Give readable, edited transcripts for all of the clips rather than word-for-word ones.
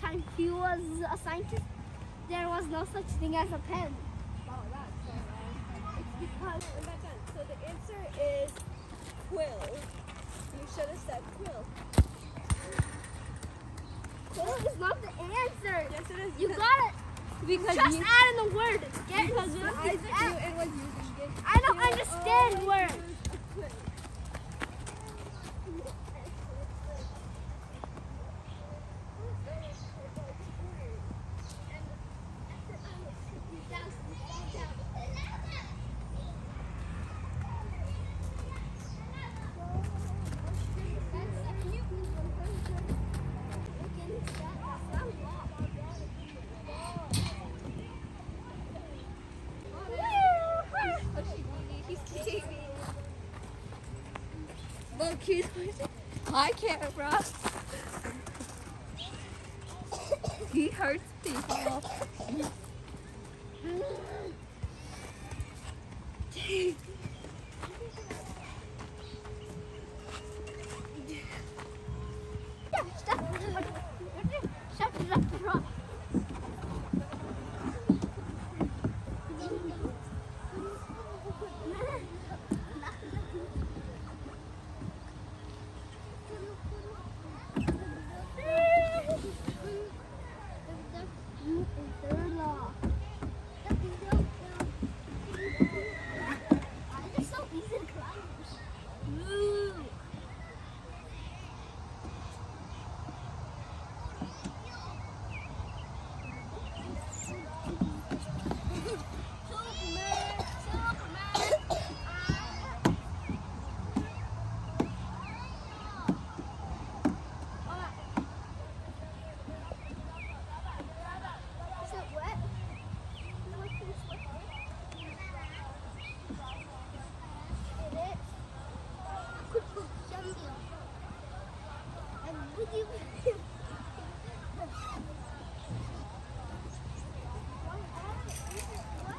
time he was a scientist, there was no such thing as a pen. Oh, that's so wrong. It's because I'm not done. So the answer is quill. You should have said quill. Quill is not the answer. Yes, it is. You got it. Because Just you, add in the word. Get because when something Isaac else. Newton was using it, I don't he understand always words. used a quill. Look, he's hi camera. He hurts people.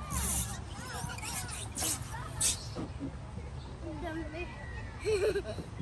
Dumb.